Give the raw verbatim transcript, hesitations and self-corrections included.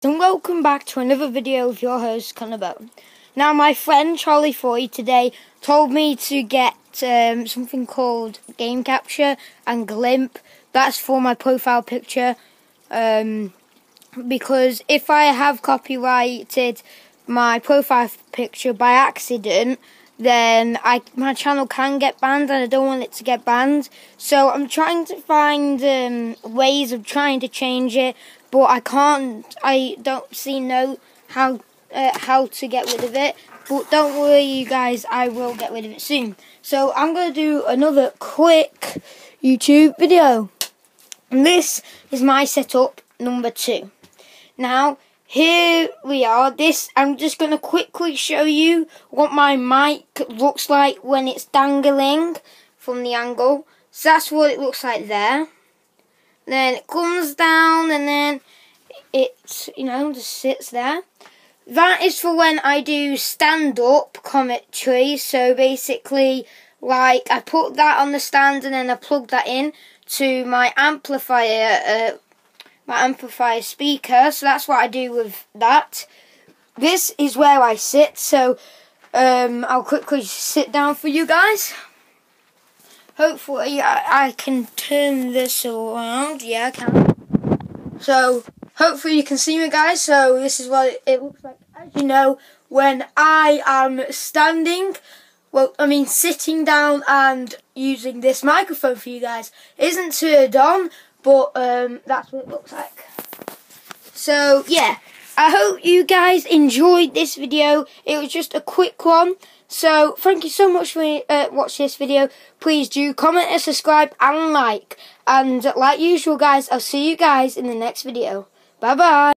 And welcome back to another video with your host Connor Bone. Now my friend Charlie Foy today told me to get um, something called Game Capture and Glimp. That's for my profile picture, um, because if I have copyrighted my profile picture by accident, then I my channel can get banned, and I don't want it to get banned. So I'm trying to find um, ways of trying to change it, but I can't. I don't see no how uh, how to get rid of it. But don't worry, you guys, I will get rid of it soon. So I'm gonna do another quick YouTube video, and this is my setup number two. Now, here we are. This I'm just going to quickly show you what my mic looks like when it's dangling from the angle. So that's what it looks like there. Then it comes down and then it, you know, just sits there. That is for when I do stand-up commentary. So basically, like, I put that on the stand and then I plug that in to my amplifier uh, my amplifier speaker, so that's what I do with that. This is where I sit, so um, I'll quickly sit down for you guys. Hopefully I, I can turn this around. Yeah, I can. So hopefully you can see me, guys. So this is what it, it looks like, as you know, when I am standing. Well, I mean sitting down and using this microphone for you guys. It isn't turned on, but um, that's what it looks like. So yeah, I hope you guys enjoyed this video. It was just a quick one. So thank you so much for uh, watching this video. Please do comment and subscribe and like. And like usual, guys, I'll see you guys in the next video. Bye bye.